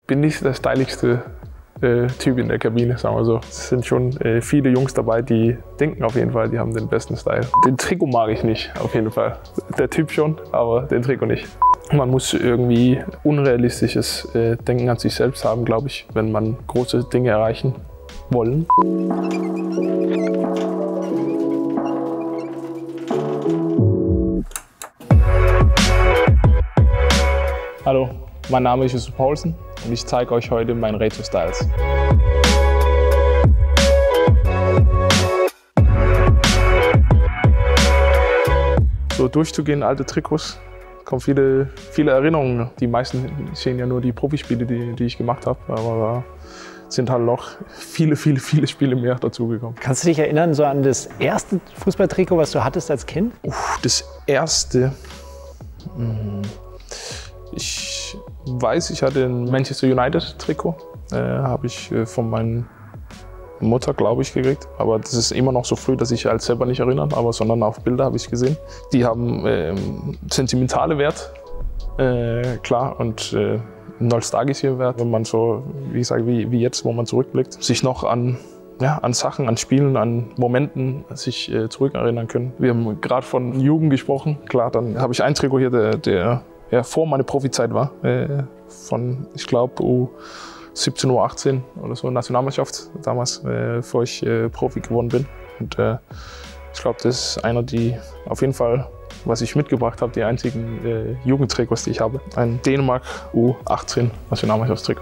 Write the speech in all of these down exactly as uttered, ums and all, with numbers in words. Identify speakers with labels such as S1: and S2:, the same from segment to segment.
S1: bin nicht der styligste äh, Typ in der Kabine, sagen wir so. Es sind schon äh, viele Jungs dabei, die denken auf jeden Fall, die haben den besten Style. Den Trikot mag ich nicht, auf jeden Fall. Der Typ schon, aber den Trikot nicht. Man muss irgendwie unrealistisches äh, Denken an sich selbst haben, glaube ich, wenn man große Dinge erreichen wollen. Hallo, mein Name ist Jusuf Poulsen und ich zeige euch heute meinen Retro Styles. So durchzugehen, alte Trikots, kommen viele, viele Erinnerungen. Die meisten sehen ja nur die Profispiele, die, die ich gemacht habe, aber da sind halt noch viele, viele, viele Spiele mehr dazugekommen.
S2: Kannst du dich erinnern so an das erste Fußballtrikot, was du hattest als Kind?
S1: Uff, das erste. Ich weiß, ich hatte ein Manchester United Trikot. Äh, habe ich äh, von meiner Mutter, glaube ich, gekriegt. Aber das ist immer noch so früh, dass ich halt selber nicht erinnere, aber sondern auf Bilder habe ich gesehen. Die haben äh, sentimentale Wert, äh, klar, und äh, nostalgische Wert, wenn man so, wie ich sage, wie, wie jetzt, wo man zurückblickt, sich noch an Ja, an Sachen, an Spielen, an Momenten sich äh, zurückerinnern können. Wir haben gerade von Jugend gesprochen. Klar, dann habe ich ein Trikot hier, der, der ja, vor meiner Profizeit war. Äh, von, ich glaube, U siebzehn, U achtzehn oder so, Nationalmannschaft damals, äh, bevor ich äh, Profi geworden bin. Und äh, ich glaube, das ist einer, die auf jeden Fall, was ich mitgebracht habe, die einzigen äh, Jugendtrikots, die ich habe. Ein Dänemark U achtzehn Nationalmannschaftstrikot.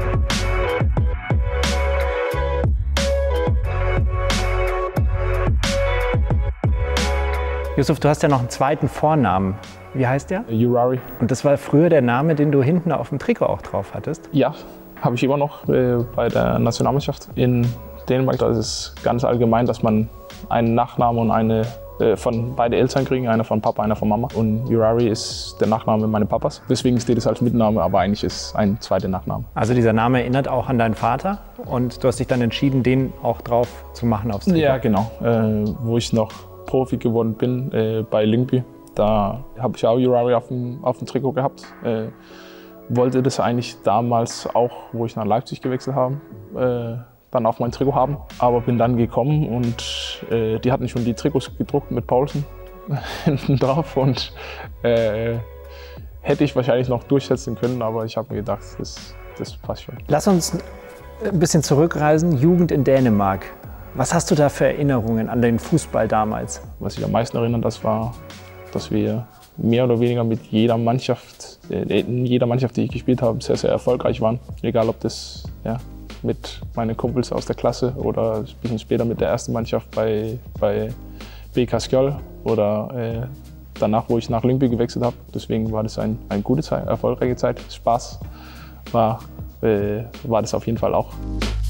S2: Jusuf, du hast ja noch einen zweiten Vornamen. Wie heißt der?
S1: Urari.
S2: Und das war früher der Name, den du hinten auf dem Trikot auch drauf hattest?
S1: Ja, habe ich immer noch äh, bei der Nationalmannschaft. In Dänemark da ist es ganz allgemein, dass man einen Nachnamen und eine äh, von beide Eltern kriegen, einer von Papa, einer von Mama. Und Urari ist der Nachname meines Papas. Deswegen steht es als Mitname, aber eigentlich ist es ein zweiter Nachname.
S2: Also dieser Name erinnert auch an deinen Vater und du hast dich dann entschieden, den auch drauf zu machen aufs Trikot?
S1: Ja, genau. Äh, wo ich noch Profi geworden bin äh, bei Lyngby. Da habe ich auch Urari auf dem, auf dem Trikot gehabt. Äh, wollte das eigentlich damals auch, wo ich nach Leipzig gewechselt habe, äh, dann auf mein Trikot haben. Aber bin dann gekommen und äh, die hatten schon die Trikots gedruckt mit Poulsen hinten drauf. Und äh, hätte ich wahrscheinlich noch durchsetzen können, aber ich habe mir gedacht, das, das passt schon.
S2: Lass uns ein bisschen zurückreisen. Jugend in Dänemark. Was hast du da für Erinnerungen an den Fußball damals?
S1: Was ich am meisten erinnere, das war, dass wir mehr oder weniger mit jeder Mannschaft, in jeder Mannschaft, die ich gespielt habe, sehr, sehr erfolgreich waren. Egal, ob das ja, mit meinen Kumpels aus der Klasse oder ein bisschen später mit der ersten Mannschaft bei, bei B K Skjold oder äh, danach, wo ich nach Lyngby gewechselt habe. Deswegen war das ein, eine gute Zeit, erfolgreiche Zeit. Spaß war, äh, war das auf jeden Fall auch.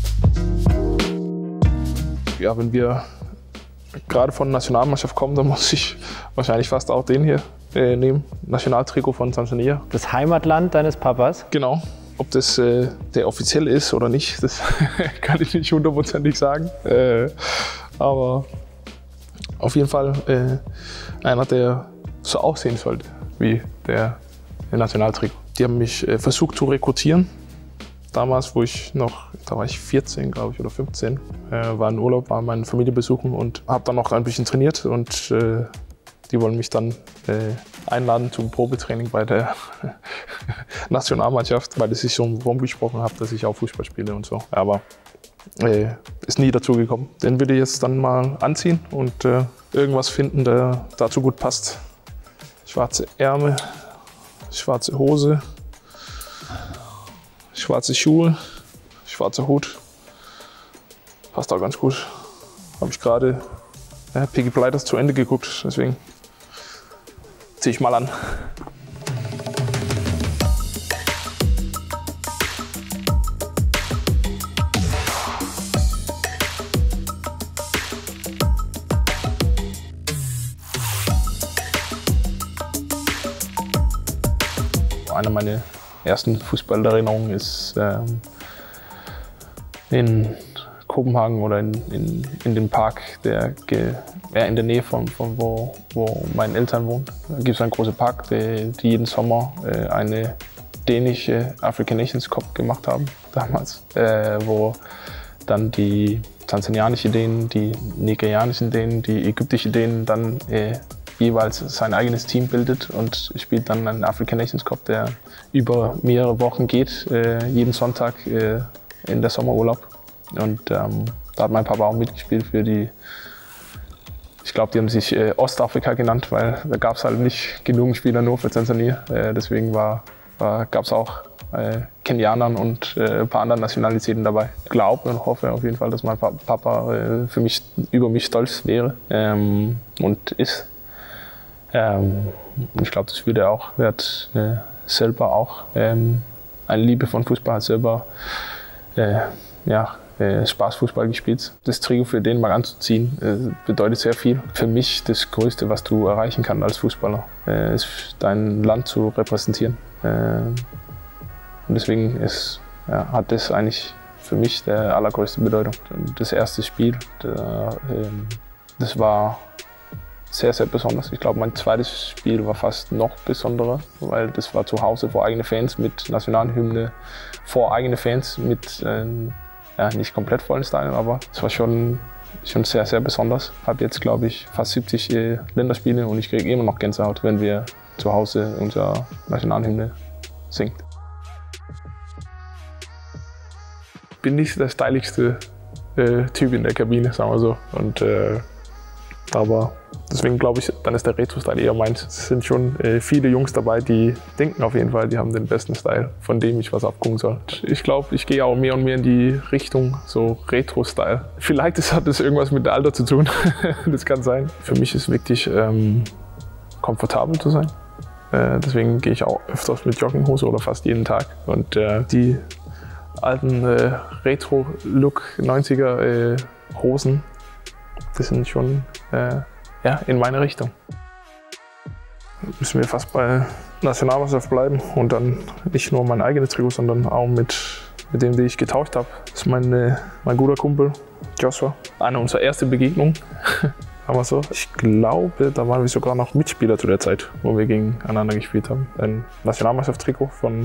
S1: Ja, wenn wir gerade von der Nationalmannschaft kommen, dann muss ich wahrscheinlich fast auch den hier äh, nehmen. Nationaltrikot von Tansania.
S2: Das Heimatland deines Papas?
S1: Genau. Ob das äh, der offiziell ist oder nicht, das kann ich nicht hundertprozentig sagen. Äh, aber auf jeden Fall äh, einer, der so aussehen sollte wie der, der Nationaltrikot. Die haben mich äh, versucht zu rekrutieren. Damals, wo ich noch, da war ich vierzehn, glaube ich, oder fünfzehn, äh, war in Urlaub, war meine Familie besuchen und habe dann noch ein bisschen trainiert und äh, die wollen mich dann äh, einladen zum Probetraining bei der Nationalmannschaft, weil es sich so rumgesprochen habe, dass ich auch Fußball spiele und so. Aber äh, ist nie dazu gekommen. Den will ich jetzt dann mal anziehen und äh, irgendwas finden, der dazu gut passt. Schwarze Ärmel, schwarze Hose. Schwarze Schuhe, schwarzer Hut, passt auch ganz gut. Habe ich gerade äh, Peaky Blinders zu Ende geguckt, deswegen ziehe ich mal an. Eine meiner ersten Fußballerinnerungen ist ähm, in Kopenhagen oder in, in, in dem Park, der ja, in der Nähe von, von wo, wo meine Eltern wohnen. Da gibt es einen großen Park, die, die jeden Sommer äh, eine dänische African Nations Cup gemacht haben damals, äh, wo dann die tansanianischen Dänen, die nigerianischen Dänen, die ägyptischen Dänen dann äh, jeweils sein eigenes Team bildet und spielt dann einen African Nations Cup, der über mehrere Wochen geht, äh, jeden Sonntag äh, in der Sommerurlaub. Und ähm, da hat mein Papa auch mitgespielt für die, ich glaube, die haben sich äh, Ostafrika genannt, weil da gab es halt nicht genug Spieler nur für Tansania. Äh, deswegen war, war, gab es auch äh, Kenianern und äh, ein paar anderen Nationalitäten dabei. Ich glaube und hoffe auf jeden Fall, dass mein Papa äh, für mich, über mich stolz wäre ähm, und ist. Ähm, ich glaube, das würde er auch. Er hat äh, selber auch ähm, eine Liebe von Fußball, hat selber äh, ja, äh, Spaßfußball gespielt. Das Trikot für Dänemark anzuziehen äh, bedeutet sehr viel. Für mich das Größte, was du erreichen kannst als Fußballer, äh, ist dein Land zu repräsentieren. Äh, und deswegen ist, ja, hat das eigentlich für mich die allergrößte Bedeutung. Das erste Spiel, der, äh, das war sehr, sehr besonders. Ich glaube, mein zweites Spiel war fast noch besonderer, weil das war zu Hause vor eigene Fans mit Nationalhymne, vor eigene Fans mit äh, ja, nicht komplett vollen Stadien, aber es war schon, schon sehr, sehr besonders. Ich habe jetzt, glaube ich, fast siebzig äh, Länderspiele und ich kriege immer noch Gänsehaut, wenn wir zu Hause unsere Nationalhymne singen. Ich bin nicht der styligste äh, Typ in der Kabine, sagen wir so. Und, äh, aber deswegen glaube ich, dann ist der Retro-Style eher meins. Es sind schon äh, viele Jungs dabei, die denken auf jeden Fall, die haben den besten Style, von dem ich was abgucken soll. Ich glaube, ich gehe auch mehr und mehr in die Richtung so Retro-Style. Vielleicht ist, hat das irgendwas mit dem Alter zu tun, das kann sein. Für mich ist wichtig, ähm, komfortabel zu sein. Äh, deswegen gehe ich auch öfters mit Jogginghose oder fast jeden Tag. Und äh, die alten äh, Retro-Look neunziger äh, Hosen, das sind schon äh, ja, in meine Richtung. Müssen wir fast bei Nationalmannschaft bleiben und dann nicht nur mein eigenes Trikot, sondern auch mit, mit dem, den ich getauscht habe. Das ist mein, äh, mein guter Kumpel Joshua. Eine unserer ersten Begegnungen. Aber so, ich glaube, da waren wir sogar noch Mitspieler zu der Zeit, wo wir gegeneinander gespielt haben. Ein Nationalmannschaftstrikot von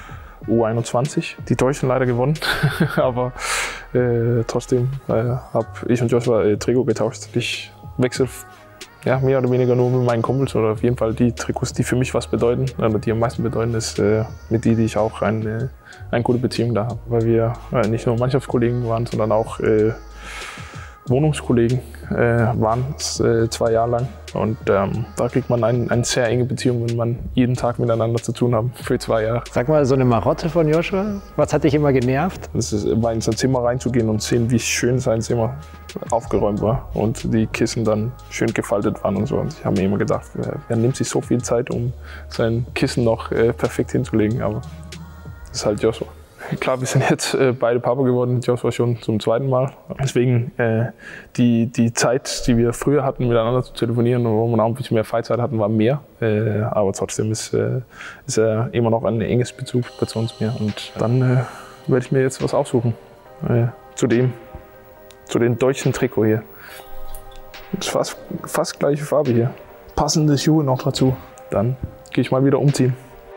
S1: U einundzwanzig. Die Deutschen leider gewonnen, aber äh, trotzdem äh, habe ich und Joshua äh, Trikot getauscht. Ich wechsle ja, mehr oder weniger nur mit meinen Kumpels oder auf jeden Fall die Trikots, die für mich was bedeuten, oder die am meisten bedeuten, ist äh, mit denen, die ich auch eine, eine gute Beziehung da habe. Weil wir äh, nicht nur Mannschaftskollegen waren, sondern auch äh, Wohnungskollegen äh, waren es äh, zwei Jahre lang. Und ähm, da kriegt man ein, eine sehr enge Beziehung, wenn man jeden Tag miteinander zu tun hat für zwei Jahre.
S2: Sag mal, so eine Marotte von Joshua, was hat dich immer genervt?
S1: Es war in sein Zimmer reinzugehen und sehen, wie schön sein Zimmer aufgeräumt war und die Kissen dann schön gefaltet waren und so. Und ich habe mir immer gedacht, er nimmt sich so viel Zeit, um sein Kissen noch äh, perfekt hinzulegen, aber das ist halt Joshua. Klar, wir sind jetzt äh, beide Papa geworden, Joshua schon zum zweiten Mal. Deswegen äh, die, die Zeit, die wir früher hatten, miteinander zu telefonieren und wo wir auch ein bisschen mehr Freizeit hatten, war mehr. Äh, aber trotzdem ist, äh, ist er immer noch ein enges Bezug zu uns mehr. Und dann äh, werde ich mir jetzt was aussuchen. Äh, zu dem, zu den deutschen Trikot hier. Das ist fast, fast gleiche Farbe hier. Passende Schuhe noch dazu. Dann gehe ich mal wieder umziehen.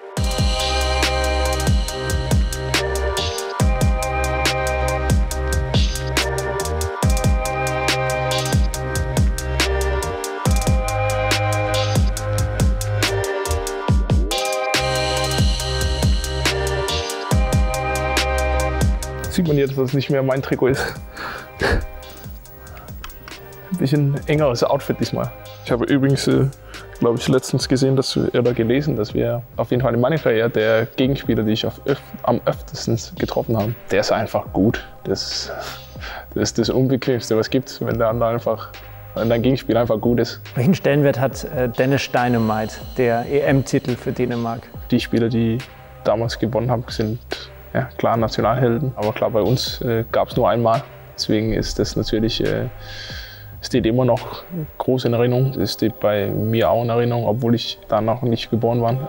S1: Sieht man jetzt, dass es nicht mehr mein Trikot ist. Ein bisschen engeres Outfit diesmal. Ich habe übrigens, äh, glaube ich, letztens gesehen dass, oder gelesen, dass wir auf jeden Fall in meiner Karriere der Gegenspieler, die ich auf öf am öftesten getroffen habe, der ist einfach gut. Das, das ist das Unbequemste, was es gibt, wenn der andere einfach, wenn dein Gegenspieler einfach gut ist.
S2: Welchen Stellenwert hat äh, Dennis Dynamite, der E M-Titel für Dänemark? Die
S1: Spieler, die damals gewonnen haben, sind ja, klar Nationalhelden, aber klar, bei uns äh, gab es nur einmal. Deswegen ist das natürlich, äh, steht immer noch groß in Erinnerung. Es steht bei mir auch in Erinnerung, obwohl ich da noch nicht geboren war.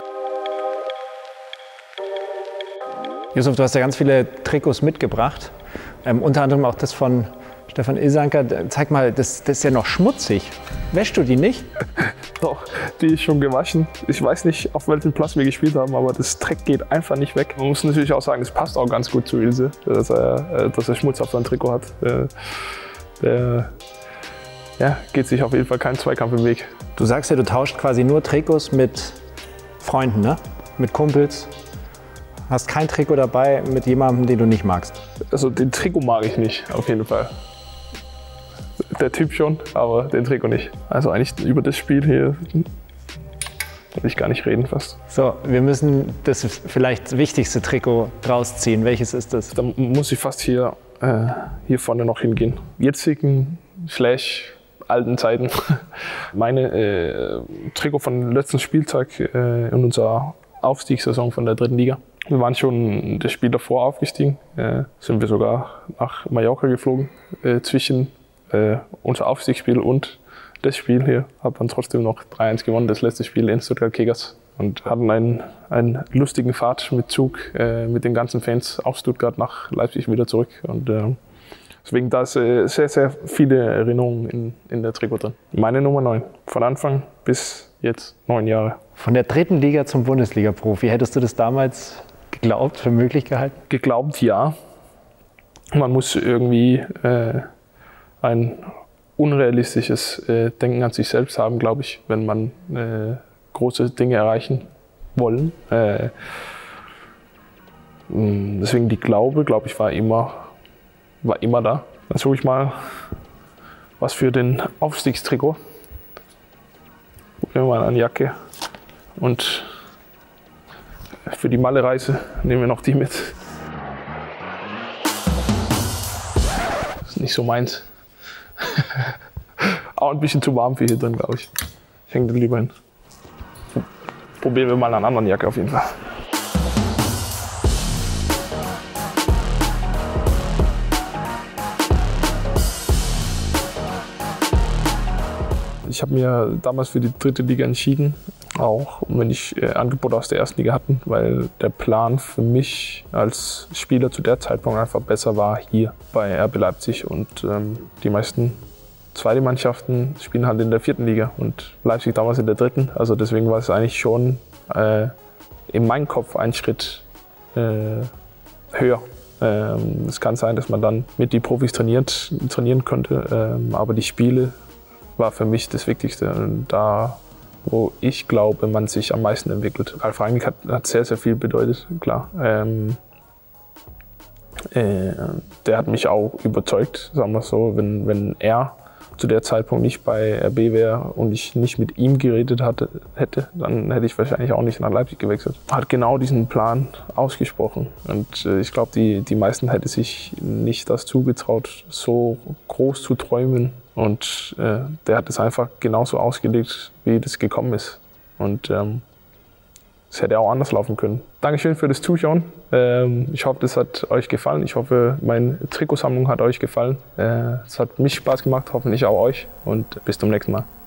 S2: Yusuf, du hast ja ganz viele Trikots mitgebracht, ähm, unter anderem auch das von Stefan Ilsanker. Zeig mal, das, das ist ja noch schmutzig. Wäschst du die nicht?
S1: Also, die ist schon gewaschen. Ich weiß nicht, auf welchem Platz wir gespielt haben, aber das Dreck geht einfach nicht weg. Man muss natürlich auch sagen, es passt auch ganz gut zu Ilse, dass er, dass er Schmutz auf seinem Trikot hat. Der, der ja, geht sich auf jeden Fall keinen Zweikampf im Weg.
S2: Du sagst ja, du tauscht quasi nur Trikots mit Freunden, ne? Mit Kumpels. Hast kein Trikot dabei mit jemandem, den du nicht magst?
S1: Also den Trikot mag ich nicht, auf jeden Fall. Der Typ schon, aber den Trikot nicht. Also eigentlich über das Spiel hier will ich gar nicht reden fast.
S2: So, wir müssen das vielleicht wichtigste Trikot rausziehen. Welches ist das?
S1: Da muss ich fast hier, äh, hier vorne noch hingehen. Jetzigen slash alten Zeiten. Meine äh, Trikot von letzten Spieltag äh, in unserer Aufstiegssaison von der dritten Liga. Wir waren schon das Spiel davor aufgestiegen. Äh, sind wir sogar nach Mallorca geflogen. Äh, zwischen äh, unser Aufstiegsspiel und das Spiel hier hat man trotzdem noch drei eins gewonnen, das letzte Spiel in Stuttgart Kickers. Und hatten einen, einen lustigen Fahrt mit Zug äh, mit den ganzen Fans aus Stuttgart nach Leipzig wieder zurück. Und äh, deswegen da ist äh, sehr, sehr viele Erinnerungen in, in der Trikot drin. Meine Nummer neun, von Anfang bis jetzt neun Jahre.
S2: Von der dritten Liga zum Bundesliga-Profi, hättest du das damals geglaubt, für möglich gehalten?
S1: Geglaubt, ja. Man muss irgendwie äh, ein unrealistisches äh, Denken an sich selbst haben, glaube ich, wenn man äh, große Dinge erreichen wollen. Äh, deswegen die Glaube, glaube ich, war immer, war immer da. Dann suche ich mal was für den Aufstiegstrikot. Probieren wir mal eine Jacke. Und für die Malle-Reise nehmen wir noch die mit. Das ist nicht so meins. Auch ein bisschen zu warm für hier drin, glaube ich. Ich hänge den lieber hin. Probieren wir mal eine andere Jacke auf jeden Fall. Ich habe mir damals für die dritte Liga entschieden, auch wenn ich äh, Angebote aus der ersten Liga hatten, weil der Plan für mich als Spieler zu der Zeitpunkt einfach besser war hier bei R B Leipzig. Und ähm, die meisten zweite Mannschaften spielen halt in der vierten Liga und Leipzig damals in der dritten. Also deswegen war es eigentlich schon äh, in meinem Kopf ein Schritt äh, höher. Ähm, es kann sein, dass man dann mit den Profis trainiert, trainieren könnte, ähm, aber die Spiele war für mich das Wichtigste. Und da, wo ich glaube, man sich am meisten entwickelt. Ralf Rangnick hat, hat sehr, sehr viel bedeutet, klar. Ähm, äh, der hat mich auch überzeugt, sagen wir so, wenn, wenn er zu der Zeitpunkt nicht bei R B wäre und ich nicht mit ihm geredet hatte, hätte, dann hätte ich wahrscheinlich auch nicht nach Leipzig gewechselt. Hat genau diesen Plan ausgesprochen und äh, ich glaube, die, die meisten hätten sich nicht das zugetraut, so groß zu träumen. Und äh, der hat es einfach genauso ausgelegt, wie das gekommen ist. Und ähm, es hätte auch anders laufen können. Dankeschön für das Zuschauen. Ähm, ich hoffe, das hat euch gefallen. Ich hoffe, meine Trikotsammlung hat euch gefallen. Äh, es hat mich Spaß gemacht, hoffentlich auch euch. Und bis zum nächsten Mal.